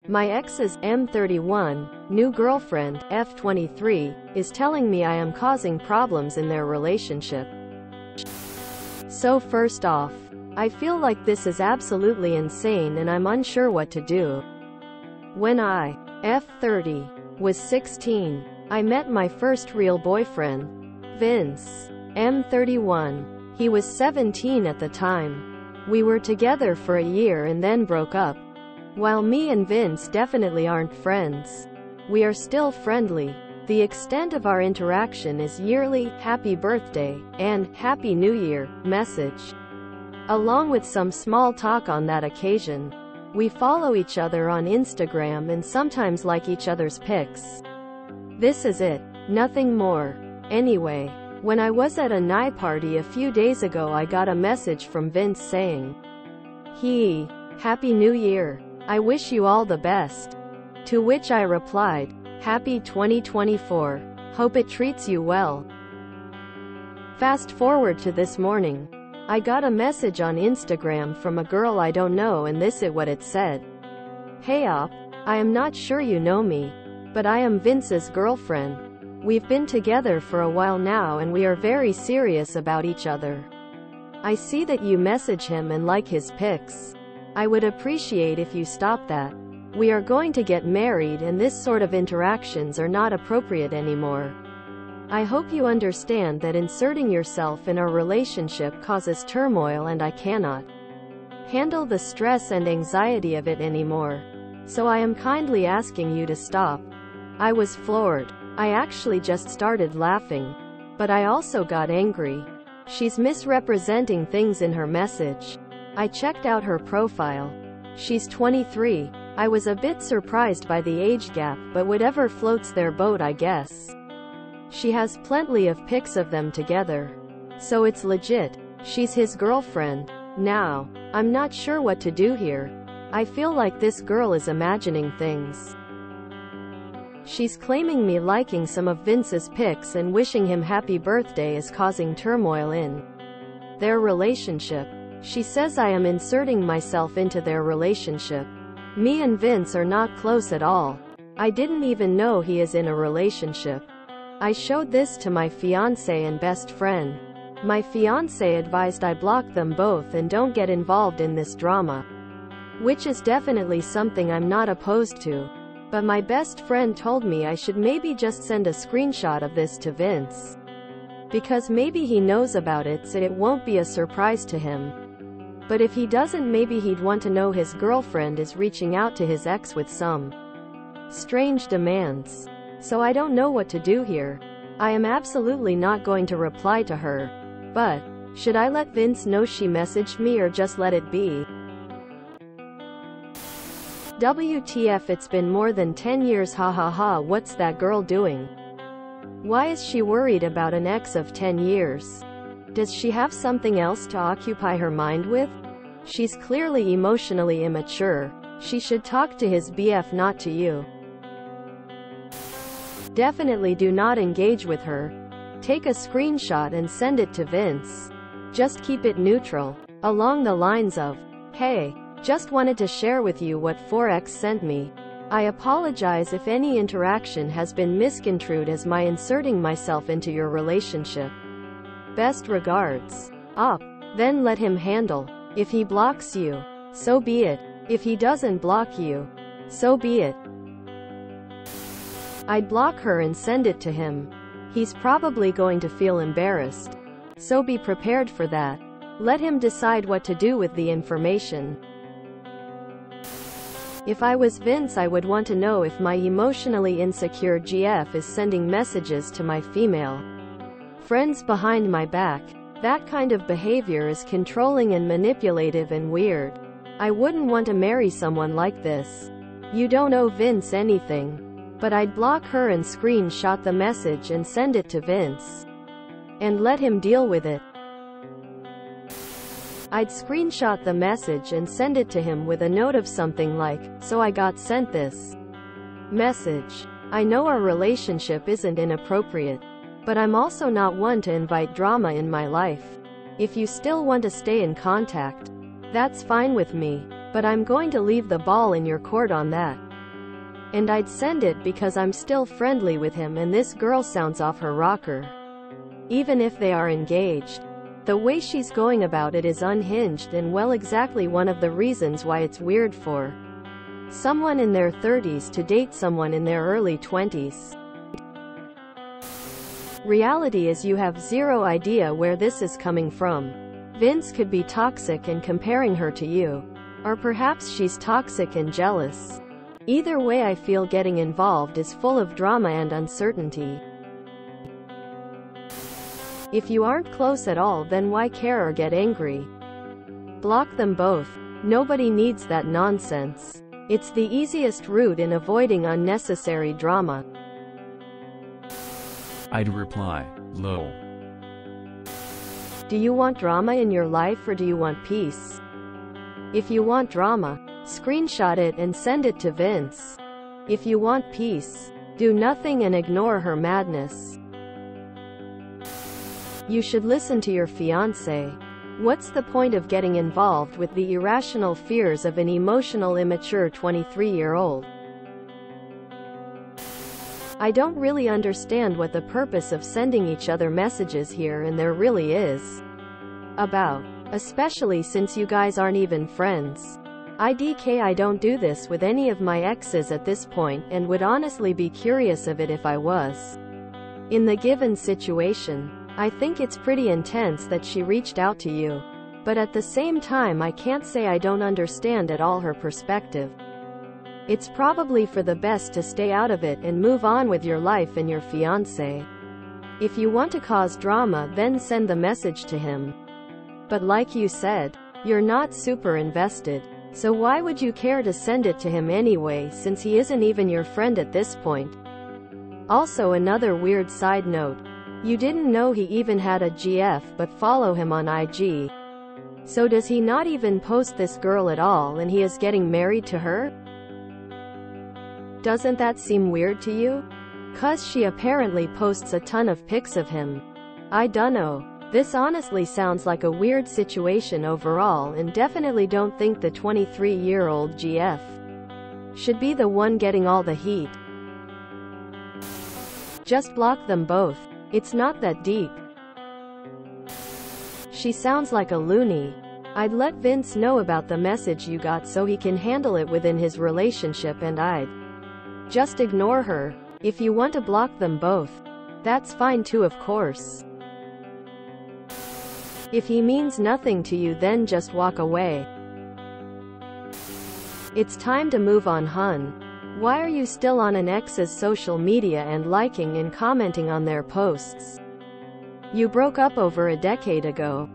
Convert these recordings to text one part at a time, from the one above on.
My ex's M31 new girlfriend F23 is telling me I am causing problems in their relationship. So first off, I feel like this is absolutely insane and I'm unsure what to do. When I, F30, was 16, I met my first real boyfriend, Vince, M31. He was 17 at the time. We were together for a year and then broke up. While me and Vince definitely aren't friends, we are still friendly. The extent of our interaction is yearly "Happy Birthday" and "Happy New Year" message, along with some small talk on that occasion. We follow each other on Instagram and sometimes like each other's pics. This is it. Nothing more. Anyway, when I was at a Nye party a few days ago, I got a message from Vince saying, "Happy New Year. I wish you all the best." To which I replied, "Happy 2024. Hope it treats you well." Fast forward to this morning. I got a message on Instagram from a girl I don't know, and this is what it said. "Hey op, I am not sure you know me, but I am Vince's girlfriend. We've been together for a while now and we are very serious about each other. I see that you message him and like his pics. I would appreciate if you stop that. We are going to get married and this sort of interactions are not appropriate anymore. I hope you understand that inserting yourself in our relationship causes turmoil and I cannot handle the stress and anxiety of it anymore. So I am kindly asking you to stop." I was floored. I actually just started laughing. But I also got angry. She's misrepresenting things in her message. I checked out her profile. She's 23. I was a bit surprised by the age gap, but whatever floats their boat, I guess. She has plenty of pics of them together. So it's legit. She's his girlfriend. Now, I'm not sure what to do here. I feel like this girl is imagining things. She's claiming me liking some of Vince's pics and wishing him happy birthday is causing turmoil in their relationship. She says I am inserting myself into their relationship. Me and Vince are not close at all. I didn't even know he is in a relationship. I showed this to my fiancé and best friend. My fiancé advised I block them both and don't get involved in this drama, which is definitely something I'm not opposed to. But my best friend told me I should maybe just send a screenshot of this to Vince, because maybe he knows about it so it won't be a surprise to him. But if he doesn't, maybe he'd want to know his girlfriend is reaching out to his ex with some strange demands. So I don't know what to do here. I am absolutely not going to reply to her. But should I let Vince know she messaged me or just let it be? WTF, it's been more than 10 years, hahaha. What's that girl doing? Why is she worried about an ex of 10 years? Does she have something else to occupy her mind with? She's clearly emotionally immature. She should talk to his BF, not to you. Definitely do not engage with her. Take a screenshot and send it to Vince. Just keep it neutral, along the lines of, "Hey, just wanted to share with you what 4X sent me. I apologize if any interaction has been misconstrued as my inserting myself into your relationship. Best regards, Op." Then let him handle. If he blocks you, so be it. If he doesn't block you, so be it. I'd block her and send it to him. He's probably going to feel embarrassed. So be prepared for that. Let him decide what to do with the information. If I was Vince, I would want to know if my emotionally insecure GF is sending messages to my female friends behind my back. That kind of behavior is controlling and manipulative and weird. I wouldn't want to marry someone like this. You don't owe Vince anything. But I'd block her and screenshot the message and send it to Vince. And let him deal with it. I'd screenshot the message and send it to him with a note of something like, "So I got sent this message. I know our relationship isn't inappropriate, but I'm also not one to invite drama in my life. If you still want to stay in contact, that's fine with me, but I'm going to leave the ball in your court on that. And I'd send it because I'm still friendly with him and this girl sounds off her rocker. Even if they are engaged. The way she's going about it is unhinged and well exactly one of the reasons why it's weird for someone in their 30s to date someone in their early 20s. Reality is you have zero idea where this is coming from. Vince could be toxic and comparing her to you. Or perhaps she's toxic and jealous. Either way, I feel getting involved is full of drama and uncertainty. If you aren't close at all, then why care or get angry? Block them both. Nobody needs that nonsense. It's the easiest route in avoiding unnecessary drama. I'd reply, lol. Do you want drama in your life or do you want peace? If you want drama, screenshot it and send it to Vince. If you want peace, do nothing and ignore her madness. You should listen to your fiancé. What's the point of getting involved with the irrational fears of an emotional, immature 23-year-old? I don't really understand what the purpose of sending each other messages here and there really is about, especially since you guys aren't even friends. IDK, I don't do this with any of my exes at this point and would honestly be curious of it if I was in the given situation. I think it's pretty intense that she reached out to you. But at the same time, I can't say I don't understand at all her perspective. It's probably for the best to stay out of it and move on with your life and your fiancé. If you want to cause drama, then send the message to him. But like you said, you're not super invested. So why would you care to send it to him anyway, since he isn't even your friend at this point? Also, another weird side note. You didn't know he even had a GF but follow him on IG. So does he not even post this girl at all and he is getting married to her? Doesn't that seem weird to you? 'Cause she apparently posts a ton of pics of him. I dunno. This honestly sounds like a weird situation overall and definitely don't think the 23-year-old GF should be the one getting all the heat. Just block them both. It's not that deep. She sounds like a loony. I'd let Vince know about the message you got so he can handle it within his relationship and I'd just ignore her. If you want to block them both, that's fine too, of course. If he means nothing to you, then just walk away. It's time to move on, hun. Why are you still on an ex's social media and liking and commenting on their posts? You broke up over a decade ago.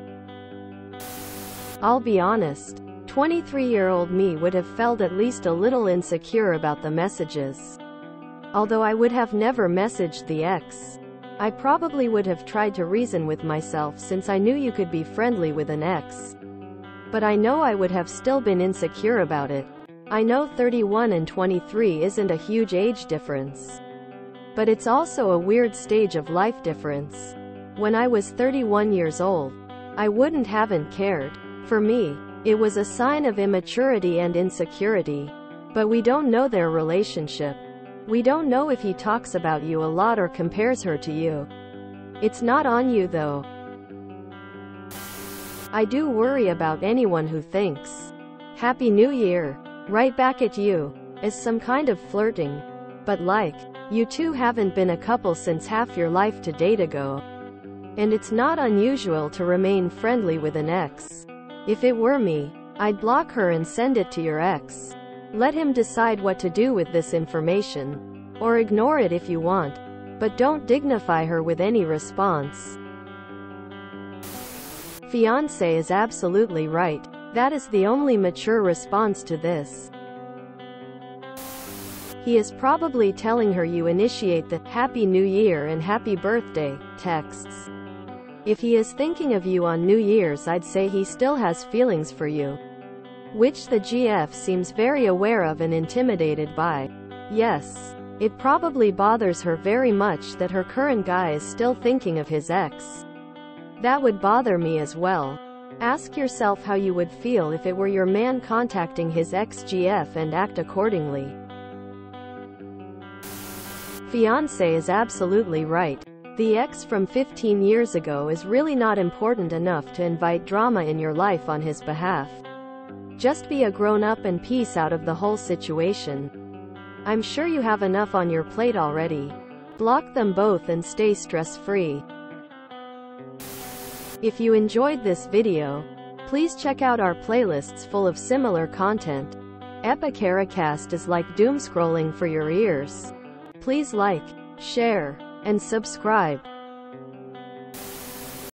I'll be honest. 23-year-old me would have felt at least a little insecure about the messages. Although I would have never messaged the ex. I probably would have tried to reason with myself since I knew you could be friendly with an ex. But I know I would have still been insecure about it. I know 31 and 23 isn't a huge age difference. But it's also a weird stage of life difference. When I was 31 years old, I haven't cared. For me, it was a sign of immaturity and insecurity. But we don't know their relationship. We don't know if he talks about you a lot or compares her to you. It's not on you though. I do worry about anyone who thinks Happy New Year right back at you as some kind of flirting. But like, you two haven't been a couple since half your life to date ago. And it's not unusual to remain friendly with an ex. If it were me, I'd block her and send it to your ex. Let him decide what to do with this information. Or ignore it if you want. But don't dignify her with any response. Fiancé is absolutely right. That is the only mature response to this. He is probably telling her you initiate the Happy New Year and Happy Birthday texts. If he is thinking of you on New Year's, I'd say he still has feelings for you. Which the GF seems very aware of and intimidated by. Yes, it probably bothers her very much that her current guy is still thinking of his ex. That would bother me as well. Ask yourself how you would feel if it were your man contacting his ex-GF and act accordingly. Fiancé is absolutely right. The ex from 15 years ago is really not important enough to invite drama in your life on his behalf. Just be a grown-up and peace out of the whole situation. I'm sure you have enough on your plate already. Block them both and stay stress-free. If you enjoyed this video, please check out our playlists full of similar content. Epicaricast is like doom scrolling for your ears. Please like, share, and subscribe.